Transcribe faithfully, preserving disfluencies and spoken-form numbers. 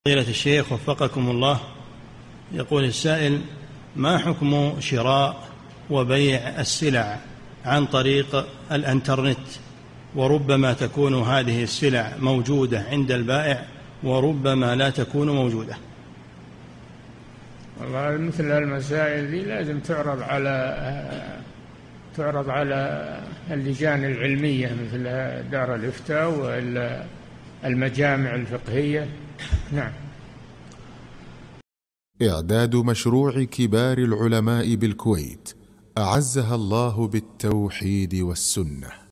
فضيلة الشيخ وفقكم الله، يقول السائل: ما حكم شراء وبيع السلع عن طريق الانترنت، وربما تكون هذه السلع موجودة عند البائع وربما لا تكون موجودة؟ والله مثل المسائل دي لازم تعرض على تعرض على اللجان العلمية مثل دار الإفتاء والمجامع الفقهية. نعم. إعداد مشروع كبار العلماء بالكويت أعزها الله بالتوحيد والسنة.